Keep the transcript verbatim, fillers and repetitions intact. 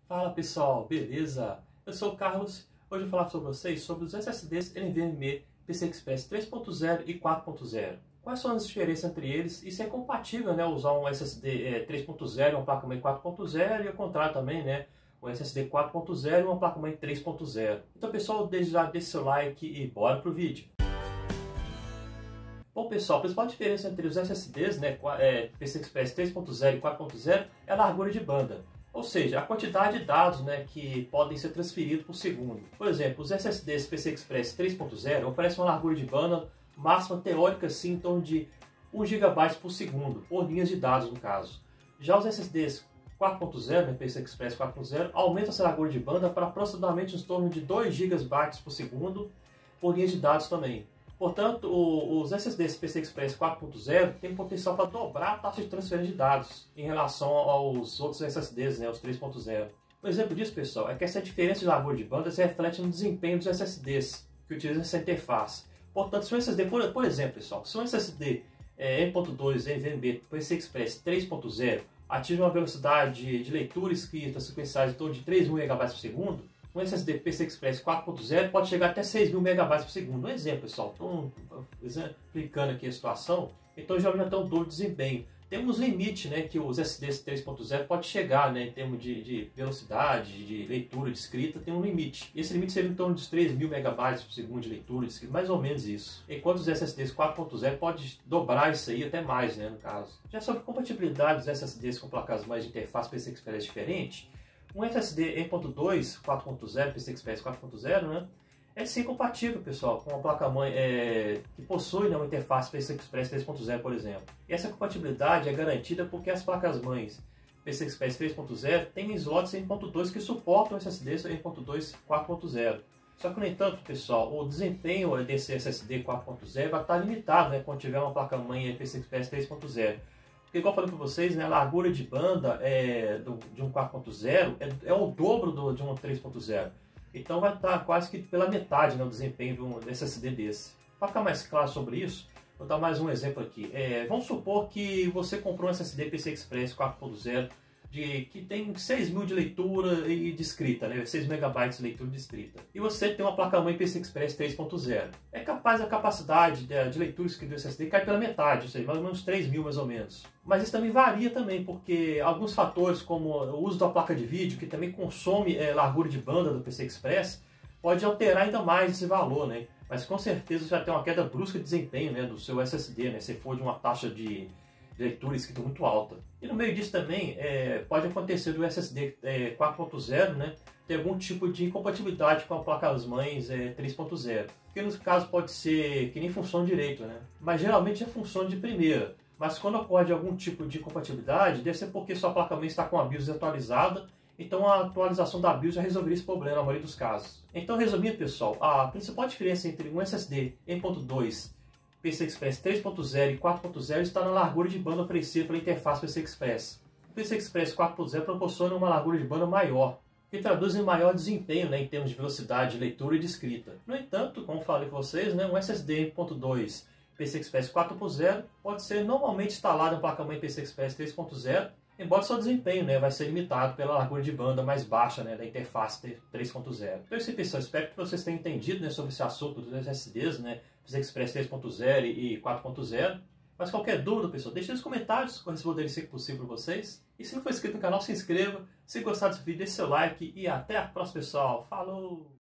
Fala pessoal, beleza? Eu sou o Carlos. Hoje eu vou falar para vocês sobre os S S Ds NVMe P C I Express três ponto zero e quatro ponto zero. Quais são as diferenças entre eles e se é compatível, né, usar um S S D é, três ponto zero e uma placa-mãe quatro ponto zero e ao contrário também, né, um S S D quatro ponto zero e uma placa-mãe três ponto zero. Então pessoal, desde já deixe seu like e bora pro vídeo. Bom pessoal, a principal diferença entre os S S Ds, né, é, P C I Express três ponto zero e quatro ponto zero é a largura de banda. Ou seja, a quantidade de dados, né, que podem ser transferidos por segundo. Por exemplo, os S S Ds P C I Express três ponto zero oferecem uma largura de banda máxima teórica assim, em torno de um gigabyte por segundo, por linhas de dados no caso. Já os S S Ds quatro ponto zero, né, P C I Express quatro ponto zero, aumentam essa largura de banda para aproximadamente em torno de dois gigabytes por segundo, por linhas de dados também. Portanto, os S S Ds P C I Express quatro ponto zero têm potencial para dobrar a taxa de transferência de dados em relação aos outros S S Ds, né, os três ponto zero. Um exemplo disso, pessoal, é que essa diferença de largura de banda se reflete no desempenho dos S S Ds que utilizam essa interface. Portanto, se um S S D, por, por exemplo, pessoal, se um S S D é, M ponto dois NVMe P C I Express três ponto zero atinge uma velocidade de leitura e escrita sequenciais em torno de três mil megabytes por segundo, um S S D P C I Express quatro ponto zero pode chegar até seis mil megabytes por segundo. Um exemplo, pessoal. Estou explicando aqui a situação. Então já já tem um dobro de desempenho. Temos limite, né, que os S S Ds três ponto zero pode chegar, né, em termos de, de velocidade, de leitura, de escrita, tem um limite. E esse limite seria em torno de três mil megabytes por segundo de leitura, de escrita, mais ou menos isso. Enquanto os S S Ds quatro ponto zero pode dobrar isso aí, até mais, né, no caso. Já sobre compatibilidade dos S S Ds com placas-mães de interface P C I Express diferente, um S S D M ponto dois quatro ponto zero, P C I Express quatro ponto zero, né, é sim compatível, pessoal, com uma placa-mãe é, que possui, né, uma interface P C I Express três ponto zero, por exemplo. E essa compatibilidade é garantida porque as placas-mães P C I Express três ponto zero têm slots M ponto dois que suportam S S Ds M ponto dois quatro ponto zero. Só que, no entanto, pessoal, o desempenho desse S S D quatro ponto zero vai estar limitado, né, quando tiver uma placa-mãe P C I Express três ponto zero. Porque, igual eu falei para vocês, né, a largura de banda é, do, de um quatro ponto zero é, é o dobro do, de um três ponto zero. Então vai estar quase que pela metade, né, o desempenho de um S S D desse. Para ficar mais claro sobre isso, vou dar mais um exemplo aqui. É, vamos supor que você comprou um S S D P C I Express quatro ponto zero de, que tem seis mil de leitura e de escrita, né, seis megabytes de leitura e de escrita. E você tem uma placa-mãe P C I Express três ponto zero. É capaz a capacidade de, de leitura e escrita do S S D cai pela metade, ou seja, mais ou menos três mil mais ou menos. Mas isso também varia também, porque alguns fatores, como o uso da placa de vídeo, que também consome é, largura de banda do P C I Express, pode alterar ainda mais esse valor, né? Mas com certeza você vai ter uma queda brusca de desempenho, né, do seu S S D, né, se for de uma taxa de leitura escrita muito alta. E no meio disso também é, pode acontecer do S S D é, quatro ponto zero, né, ter algum tipo de incompatibilidade com a placa-mães é, três ponto zero. Que no caso pode ser que nem funciona direito, né? Mas geralmente já funciona de primeira. Mas quando ocorre algum tipo de incompatibilidade, deve ser porque sua placa-mãe está com a BIOS atualizada, então a atualização da BIOS já resolveria esse problema na maioria dos casos. Então, resumindo, pessoal, a principal diferença entre um S S D M ponto dois P C I Express três ponto zero e quatro ponto zero está na largura de banda oferecida pela interface P C I Express. O P C I Express quatro ponto zero proporciona uma largura de banda maior, que traduz em maior desempenho, né, em termos de velocidade de leitura e de escrita. No entanto, como falei com vocês, né, um S S D M ponto dois P C I Express quatro ponto zero pode ser normalmente instalado na placa-mãe P C I Express três ponto zero, embora seu desempenho, né, vai ser limitado pela largura de banda mais baixa, né, da interface três ponto zero. Então é isso aí, pessoal. Espero que vocês tenham entendido, né, sobre esse assunto dos S S Ds, né, P C I Express três ponto zero e quatro ponto zero. Mas qualquer dúvida, pessoal, deixe nos comentários, que eu responderei sempre que possível para vocês. E se não for inscrito no canal, se inscreva. Se gostar desse vídeo, deixe seu like e até a próxima, pessoal. Falou!